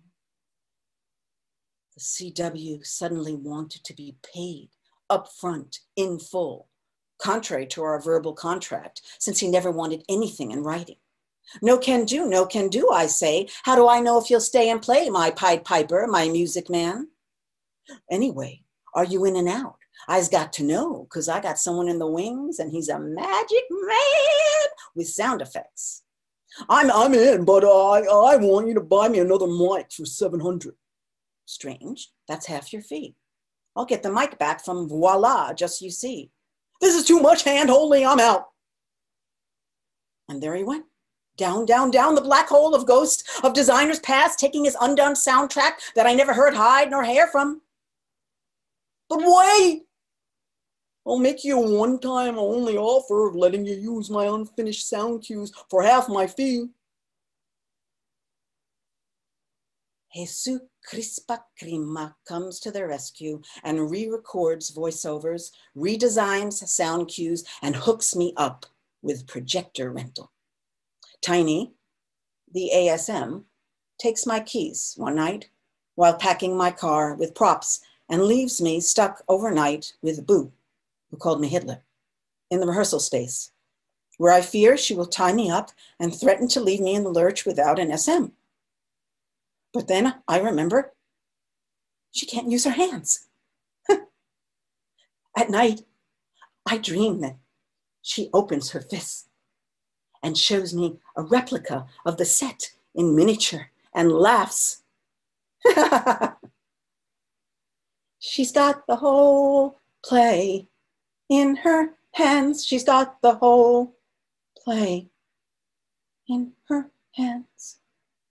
The C W suddenly wanted to be paid up front, in full, contrary to our verbal contract, since he never wanted anything in writing. No can do, no can do, I say. How do I know if you'll stay and play, my Pied Piper, my music man? Anyway, are you in and out? I's got to know, because I got someone in the wings and he's a magic man with sound effects. I'm, I'm in, but uh, I, I want you to buy me another mic for seven hundred. Strange, that's half your fee. I'll get the mic back from voila, just you see. This is too much hand-holding, I'm out. And there he went. Down, down, down the black hole of ghosts of designers past, taking his undone soundtrack that I never heard hide nor hair from. But wait! I'll make you a one-time only offer of letting you use my unfinished sound cues for half my fee. Jesus Crispa Crima comes to the rescue and re-records voiceovers, redesigns sound cues, and hooks me up with projector rental. Tiny, the A S M, takes my keys one night while packing my car with props and leaves me stuck overnight with Boo, who called me Hitler, in the rehearsal space, where I fear she will tie me up and threaten to leave me in the lurch without an S M. But then I remember she can't use her hands. At night, I dream that she opens her fists and shows me a replica of the set in miniature and laughs. She's got the whole play in her hands. She's got the whole play in her hands.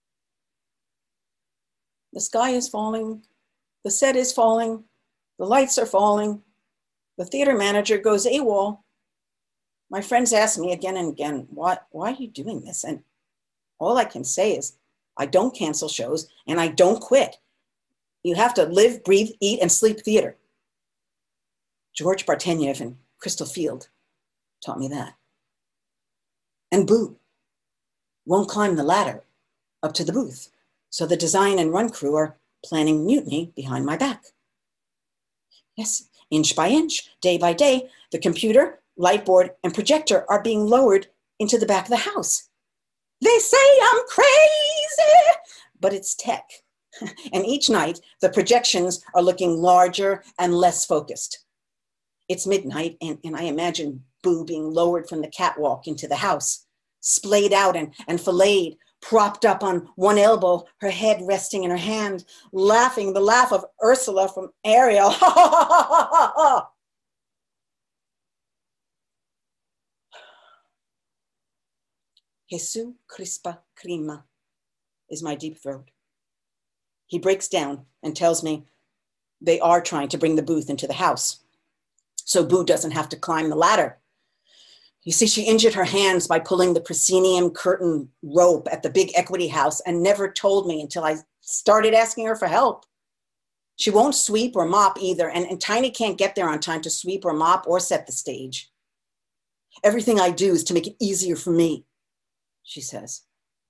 The sky is falling. The set is falling. The lights are falling. The theater manager goes AWOL. My friends ask me again and again, why, why are you doing this? And all I can say is, I don't cancel shows and I don't quit. You have to live, breathe, eat, and sleep theater. George Barteniev and Crystal Field taught me that. And Boo won't climb the ladder up to the booth, so the design and run crew are planning mutiny behind my back. Yes, inch by inch, day by day, the computer, light board, and projector are being lowered into the back of the house. They say I'm crazy, but it's tech. And each night, the projections are looking larger and less focused. It's midnight, and, and I imagine Boo being lowered from the catwalk into the house, splayed out and, and filleted, propped up on one elbow, her head resting in her hand, laughing the laugh of Ursula from Ariel. Ha ha ha ha ha ha! Jesus Crispa Crima is my deep throat. He breaks down and tells me they are trying to bring the booth into the house, so Boo doesn't have to climb the ladder. You see, she injured her hands by pulling the proscenium curtain rope at the big equity house and never told me until I started asking her for help. She won't sweep or mop either, and, and Tiny can't get there on time to sweep or mop or set the stage. Everything I do is to make it easier for me, she says.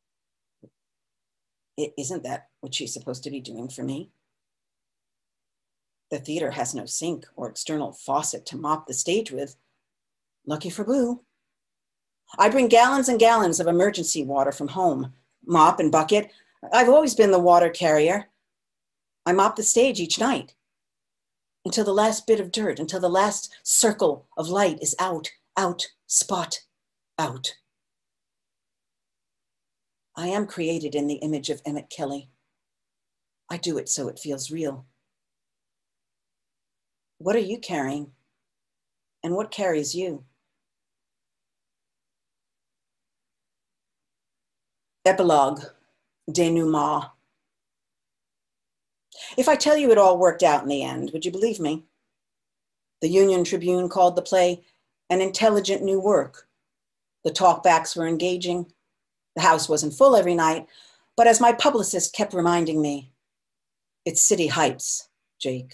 It, isn't that what she's supposed to be doing for me? The theater has no sink or external faucet to mop the stage with. Lucky for Boo. I bring gallons and gallons of emergency water from home, mop and bucket. I've always been the water carrier. I mop the stage each night until the last bit of dirt, until the last circle of light is out, out, spot, out. I am created in the image of Emmett Kelly. I do it so it feels real. What are you carrying? And what carries you? Epilogue, denouement. If I tell you it all worked out in the end, would you believe me? The Union Tribune called the play an intelligent new work. The talkbacks were engaging. The house wasn't full every night, but as my publicist kept reminding me, it's City Heights, Jake.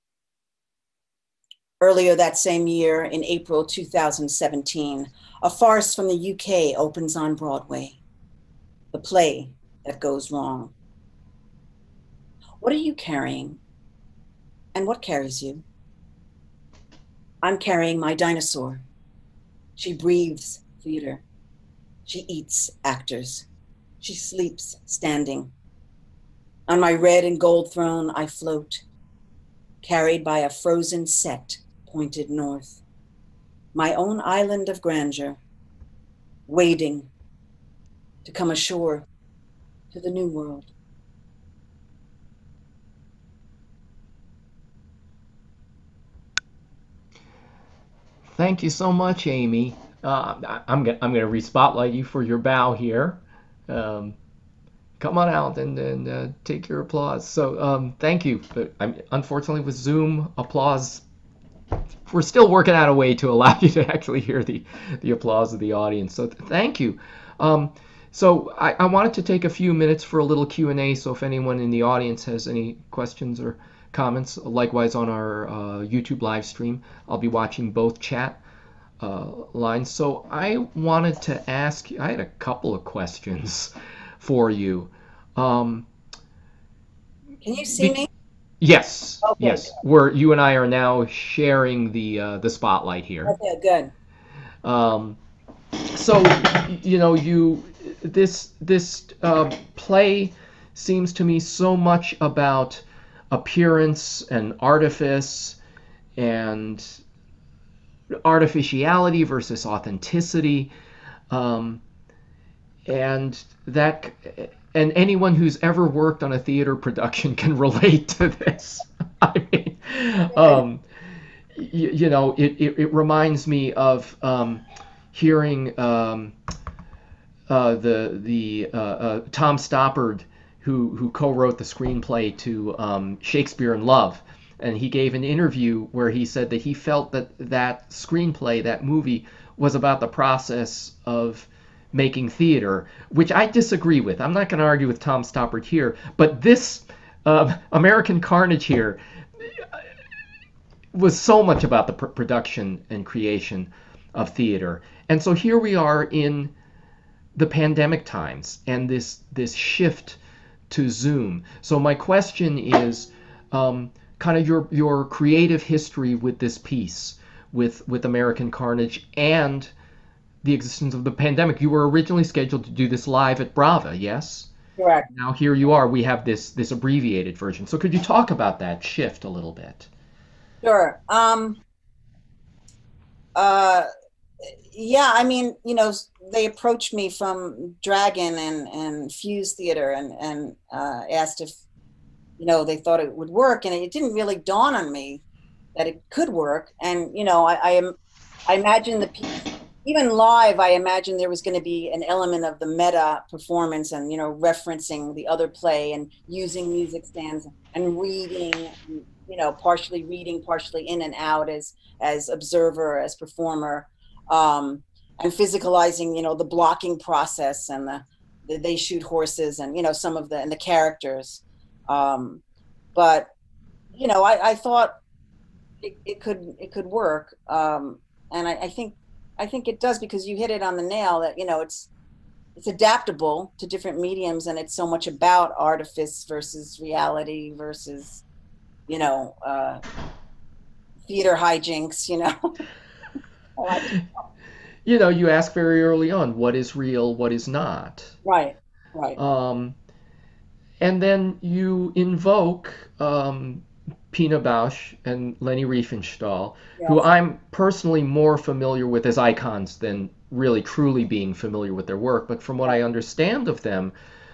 Earlier that same year, in April two thousand seventeen, a farce from the U K opens on Broadway. The play that goes wrong. What are you carrying? And what carries you? I'm carrying my dinosaur. She breathes theater. She eats actors. She sleeps standing. On my red and gold throne, I float, carried by a frozen set pointed north. My own island of grandeur. waiting to come ashore to the new world. Thank you so much, Aimee. Uh, I, I'm gonna I'm gonna re-spotlight you for your bow here. Um, come on out and, and uh, take your applause. So um, thank you. But I'm, unfortunately, with Zoom applause, we're still working out a way to allow you to actually hear the the applause of the audience. So th- thank you. Um, so I, I wanted to take a few minutes for a little Q and A. So if anyone in the audience has any questions or comments, likewise on our uh, YouTube live stream, I'll be watching both chat uh, lines. So I wanted to ask you, I had a couple of questions for you. Um, Can you see be- me? yes, Okay, yes. Where you and I are now sharing the uh, the spotlight here. Okay, good. Um, so y- you know, you this this uh, play seems to me so much about appearance and artifice and artificiality versus authenticity, um, and that and anyone who's ever worked on a theater production can relate to this. I mean, um, you, you know, it, it, it reminds me of um, hearing um, uh, the the uh, uh, Tom Stoppard, who who co-wrote the screenplay to um, Shakespeare in Love, and he gave an interview where he said that he felt that that screenplay, that movie, was about the process of making theater, which I disagree with. I'm not going to argue with Tom Stoppard here, but this uh, American Carnage here was so much about the pr- production and creation of theater. And so here we are in the pandemic times and this this shift to Zoom. So my question is um, kind of your your creative history with this piece, with with American Carnage and the existence of the pandemic. You were originally scheduled to do this live at Brava, yes? Correct. Now here you are. We have this this abbreviated version. So could you talk about that shift a little bit? Sure. Um, uh, yeah, I mean, you know, they approached me from Dragon and, and Fuse Theater and, and uh, asked if, you know, they thought it would work. And it didn't really dawn on me that it could work. And, you know, I, I, am, I imagine the piece, even live, I imagine there was going to be an element of the meta performance and, you know, referencing the other play and using music stands and reading, you know, partially reading, partially in and out as, as observer, as performer. Um, and physicalizing, you know, the blocking process and the, the they shoot horses and, you know, some of the, and the characters. Um, but, you know, I, I thought it, it could, it could work. Um, and I, I think, I think it does, because you hit it on the nail that, you know, it's, it's adaptable to different mediums, and it's so much about artifice versus reality versus, you know, uh, theater hijinks, you know. You know, you ask very early on, what is real, what is not? Right, right. Um, and then you invoke um, Pina Bausch and Leni Riefenstahl, Yes. who I'm personally more familiar with as icons than really truly being familiar with their work. But from what I understand of them,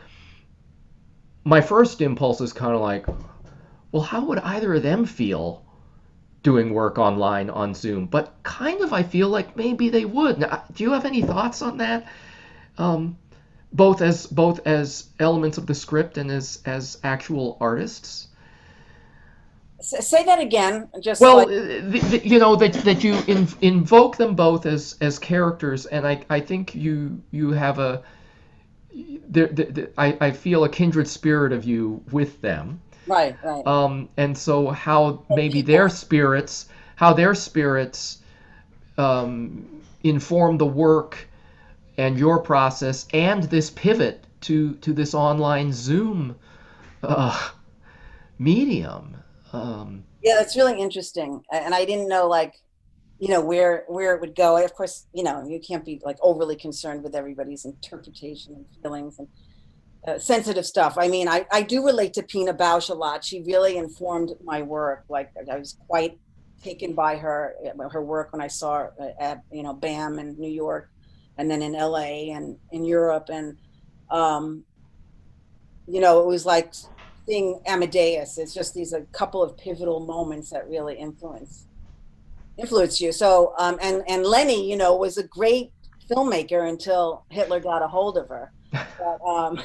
my first impulse is kind of like, well, how would either of them feel doing work online on Zoom? But kind of I feel like maybe they would. Now, do you have any thoughts on that? Um, both as both as elements of the script and as as actual artists? S- Say that again, just Well, like, uh, the, the, you know that that you in, invoke them both as as characters, and I I think you you have a there, there, there- I I feel a kindred spirit of you with them. right, right. Um, and so how maybe their spirits, how their spirits um, inform the work and your process and this pivot to to this online Zoom uh, medium. Um, Yeah, that's really interesting. A- And I didn't know, like, you know, where where it would go. Of course, you know, you can't be like overly concerned with everybody's interpretation and feelings and uh, sensitive stuff. I mean, I, I do relate to Pina Bausch a lot. She really informed my work. Like, I was quite taken by her her work when I saw her at, you know, BAM in New York. and then in L A and in Europe. And, um, you know, it was like seeing Amadeus. It's just these a couple of pivotal moments that really influence influence you. So, um, and and Lenny, you know, was a great filmmaker until Hitler got a hold of her. But, um,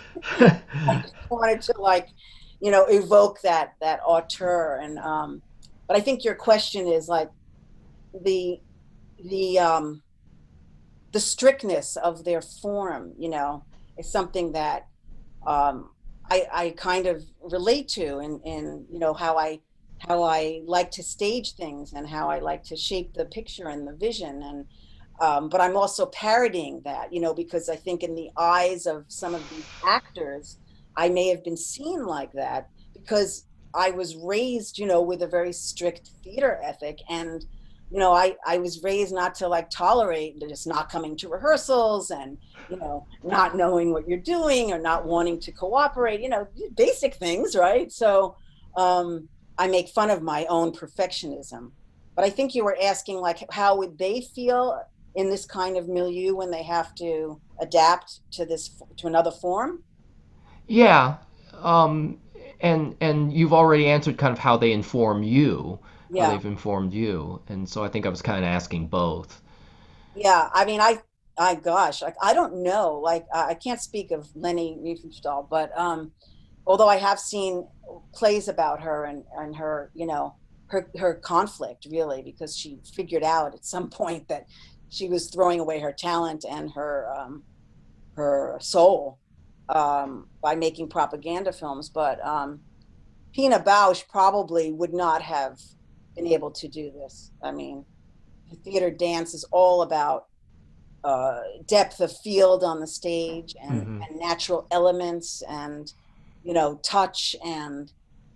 I just wanted to like, you know, evoke that that auteur. And um, but I think your question is like the the um, the strictness of their form, you know, is something that um, I, I kind of relate to in, in, you know, how I how I like to stage things and how I like to shape the picture and the vision. And um, but I'm also parodying that, you know, because I think in the eyes of some of these actors, I may have been seen like that because I was raised, you know, with a very strict theater ethic. And you know, I, I was raised not to like tolerate just not coming to rehearsals and, you know, not knowing what you're doing or not wanting to cooperate, you know, basic things, right? So um, I make fun of my own perfectionism. But I think you were asking like, how would they feel in this kind of milieu when they have to adapt to this, to another form? Yeah, um, and and you've already answered kind of how they inform you, how Yeah. they've informed you, and so I think I was kind of asking both. Yeah, I mean, I, I gosh, like I don't know, like I I can't speak of Lenny Riefenstahl, but um, although I have seen plays about her and and her, you know, her her conflict really, because she figured out at some point that she was throwing away her talent and her um, her soul um, by making propaganda films. But um, Pina Bausch probably would not have been able to do this. I mean, the theater dance is all about uh, depth of field on the stage and, Hmm. and natural elements and you know touch. And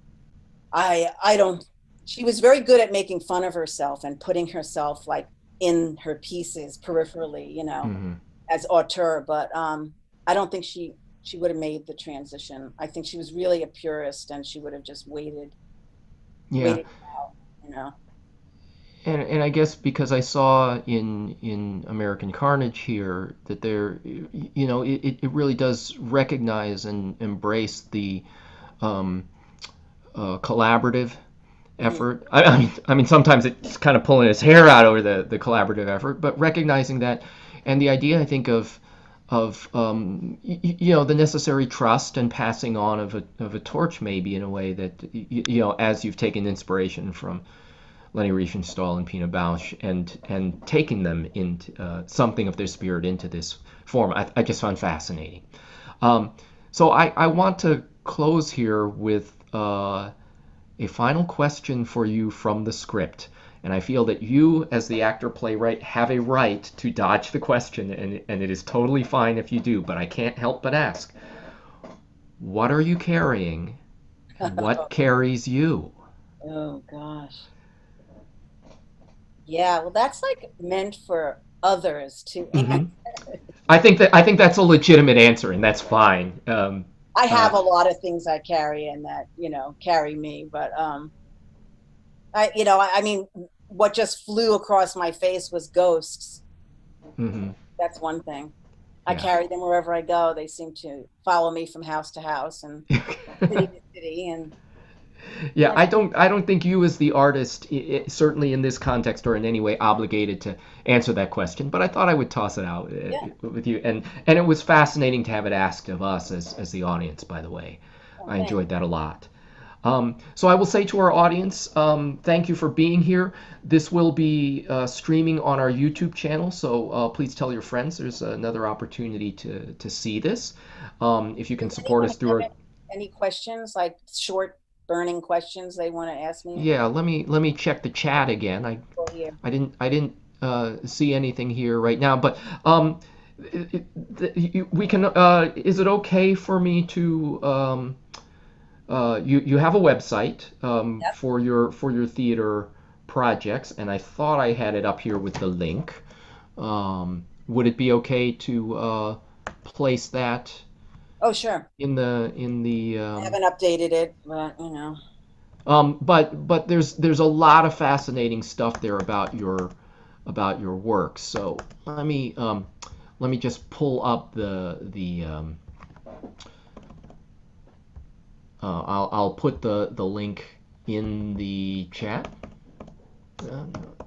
I I don't. She was very good at making fun of herself and putting herself like in her pieces peripherally, you know, Hmm. as auteur. But um, I don't think she she would have made the transition. I think she was really a purist and she would have just waited Yeah, waited out, you know. and and I guess because I saw in in American Carnage here that there, you know, it, it really does recognize and embrace the um, uh, collaborative Mhm. effort. I, I mean, I mean, sometimes it's kind of pulling his hair out over the, the collaborative effort, but recognizing that, and the idea, I think, of of um, y- you know, the necessary trust and passing on of a of a torch, maybe in a way that y- you know, as you've taken inspiration from Leni Riefenstahl and Pina Bausch, and and taking them into uh, something of their spirit into this form, I, I just found fascinating. Um, so I, I want to close here with uh, a final question for you from the script. And I feel that you, as the actor playwright, have a right to dodge the question, and, and it is totally fine if you do, but I can't help but ask, what are you carrying, and what carries you? Oh gosh. Yeah, well, that's like meant for others to Hmm. answer. I think that I think that's a legitimate answer, and that's fine. Um, I uh, have a lot of things I carry and that, you know, carry me, but um I you know, I, I mean what just flew across my face was ghosts. mhm, That's one thing. I yeah. carry them wherever I go. They seem to follow me from house to house and city to city and Yeah, yeah, I don't I don't think you as the artist, i i certainly in this context, are in any way obligated to answer that question, but I thought I would toss it out yeah. uh, with you, and and it was fascinating to have it asked of us as as the audience, by the way. Oh, I thanks. enjoyed that a lot. Um, so I will say to our audience, um, thank you for being here. This will be uh, streaming on our YouTube channel, so uh, please tell your friends. There's another opportunity to to see this. Um, if you can Does support anyone us through have our any, any questions, like short burning questions they want to ask me? Yeah, let me let me check the chat again. I Well, here. I didn't I didn't uh, see anything here right now, but um, it, it, you- we can. Uh, is it okay for me to um, uh, you you have a website um, Yep. for your for your theater projects, and I thought I had it up here with the link. Um, would it be okay to uh, place that Oh, sure. in the in the I um, haven't updated it, but you know. Um, but but there's there's a lot of fascinating stuff there about your about your work. So let me um, let me just pull up the the. Um, uh, I'll I'll put the the link in the chat. Uh,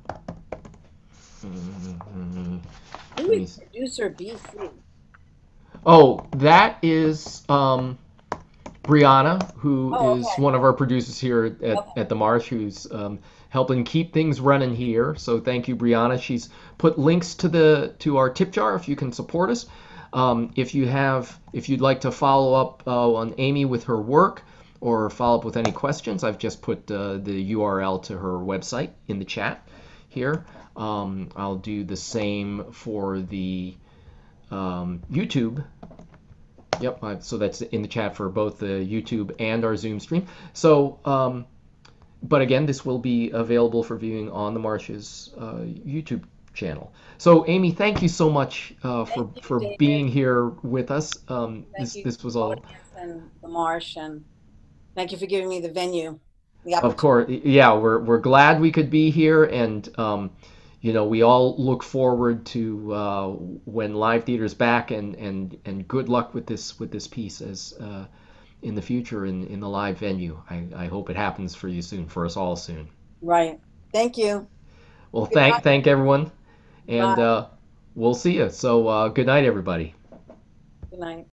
Who let me is producer B C? Oh, that is um, Brianna, who Oh, is okay. one of our producers here at, at, Okay. at the Marsh, who's um, helping keep things running here. So thank you, Brianna. She's put links to the to our tip jar if you can support us. Um, if you have, if you'd like to follow up uh, on Aimee with her work or follow up with any questions, I've just put uh, the U R L to her website in the chat here. Um, I'll do the same for the um, YouTube. Yep, I, so that's in the chat for both the YouTube and our Zoom stream. So, um, but again, this will be available for viewing on the Marsh's uh, YouTube channel. So, Aimee, thank you so much uh, Thank for you, for David. being here with us. Um, Thank this you, this was all, audience and the Marsh, and thank you for giving me the venue, the of opportunity. course, yeah, we're we're glad we could be here, and um, you know, we all look forward to uh, when live theater's back, and and and good luck with this with this piece as. Uh, in the future in, in the live venue. I, I hope it happens for you soon, for us all soon. Right. Thank you. Well, Good thank night. thank everyone, and Bye. uh, we'll see you. So uh, good night, everybody. Good night.